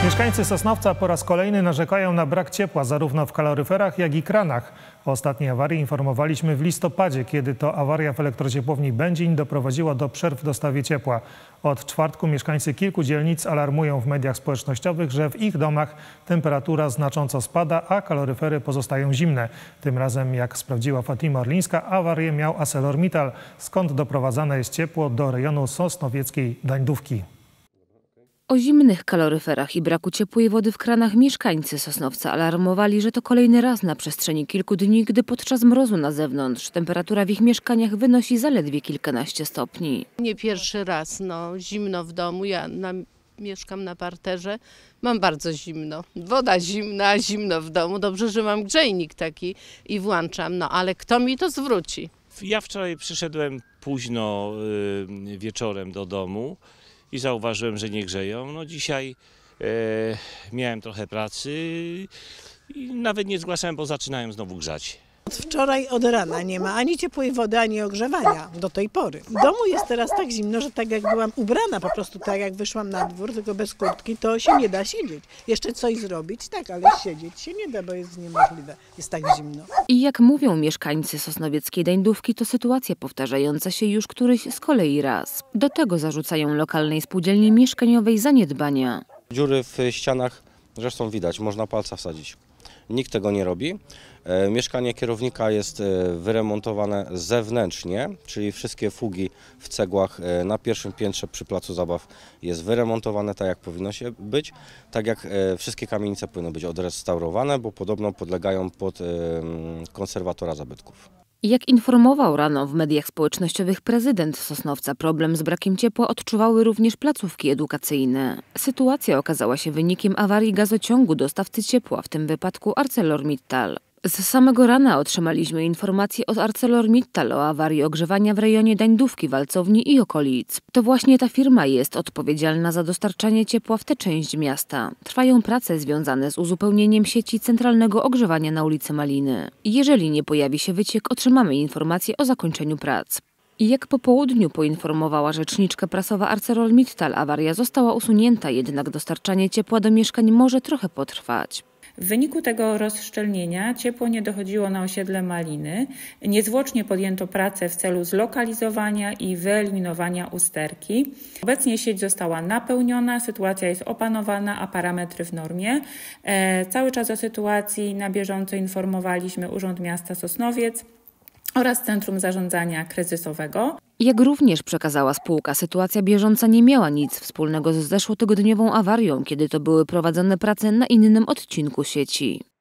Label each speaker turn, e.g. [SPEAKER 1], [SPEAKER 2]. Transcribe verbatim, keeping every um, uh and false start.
[SPEAKER 1] Mieszkańcy Sosnowca po raz kolejny narzekają na brak ciepła zarówno w kaloryferach, jak i kranach. O ostatniej awarii informowaliśmy w listopadzie, kiedy to awaria w elektrociepłowni Będzin doprowadziła do przerw w dostawie ciepła. Od czwartku mieszkańcy kilku dzielnic alarmują w mediach społecznościowych, że w ich domach temperatura znacząco spada, a kaloryfery pozostają zimne. Tym razem, jak sprawdziła Fatima Orlińska, awarię miał ArcelorMittal, skąd doprowadzane jest ciepło do rejonu sosnowieckiej Dańdówki.
[SPEAKER 2] O zimnych kaloryferach i braku ciepłej wody w kranach mieszkańcy Sosnowca alarmowali, że to kolejny raz na przestrzeni kilku dni, gdy podczas mrozu na zewnątrz temperatura w ich mieszkaniach wynosi zaledwie kilkanaście stopni.
[SPEAKER 3] Nie pierwszy raz, no zimno w domu, ja na, mieszkam na parterze, mam bardzo zimno. Woda zimna, zimno w domu, dobrze, że mam grzejnik taki i włączam, no ale kto mi to zwróci?
[SPEAKER 4] Ja wczoraj przyszedłem późno y, wieczorem do domu i zauważyłem, że nie grzeją. No dzisiaj e, miałem trochę pracy i nawet nie zgłaszałem, bo zaczynają znowu grzać.
[SPEAKER 5] Od wczoraj od rana nie ma ani ciepłej wody, ani ogrzewania do tej pory. W domu jest teraz tak zimno, że tak jak byłam ubrana, po prostu tak jak wyszłam na dwór, tylko bez kurtki, to się nie da siedzieć. Jeszcze coś zrobić, tak, ale siedzieć się nie da, bo jest niemożliwe. Jest tak zimno.
[SPEAKER 2] I jak mówią mieszkańcy sosnowieckiej Dańdówki, to sytuacja powtarzająca się już któryś z kolei raz. Do tego zarzucają lokalnej spółdzielni mieszkaniowej zaniedbania.
[SPEAKER 6] Dziury w ścianach zresztą widać, można palca wsadzić. Nikt tego nie robi. E, mieszkanie kierownika jest e, wyremontowane zewnętrznie, czyli wszystkie fugi w cegłach e, na pierwszym piętrze przy placu zabaw jest wyremontowane tak, jak powinno się być. Tak jak e, wszystkie kamienice powinny być odrestaurowane, bo podobno podlegają pod e, konserwatora zabytków.
[SPEAKER 2] Jak informował rano w mediach społecznościowych prezydent Sosnowca, problem z brakiem ciepła odczuwały również placówki edukacyjne. Sytuacja okazała się wynikiem awarii gazociągu dostawcy ciepła, w tym wypadku ArcelorMittal. Z samego rana otrzymaliśmy informacje od ArcelorMittal o awarii ogrzewania w rejonie Dańdówki, Walcowni i okolic. To właśnie ta firma jest odpowiedzialna za dostarczanie ciepła w tę część miasta. Trwają prace związane z uzupełnieniem sieci centralnego ogrzewania na ulicy Maliny. Jeżeli nie pojawi się wyciek, otrzymamy informację o zakończeniu prac. Jak po południu poinformowała rzeczniczka prasowa ArcelorMittal, awaria została usunięta, jednak dostarczanie ciepła do mieszkań może trochę potrwać.
[SPEAKER 7] W wyniku tego rozszczelnienia ciepło nie dochodziło na osiedle Maliny. Niezwłocznie podjęto pracę w celu zlokalizowania i wyeliminowania usterki. Obecnie sieć została napełniona, sytuacja jest opanowana, a parametry w normie. E, cały czas o sytuacji na bieżąco informowaliśmy Urząd Miasta Sosnowiec oraz Centrum Zarządzania Kryzysowego.
[SPEAKER 2] Jak również przekazała spółka, sytuacja bieżąca nie miała nic wspólnego z zeszłotygodniową awarią, kiedy to były prowadzone prace na innym odcinku sieci.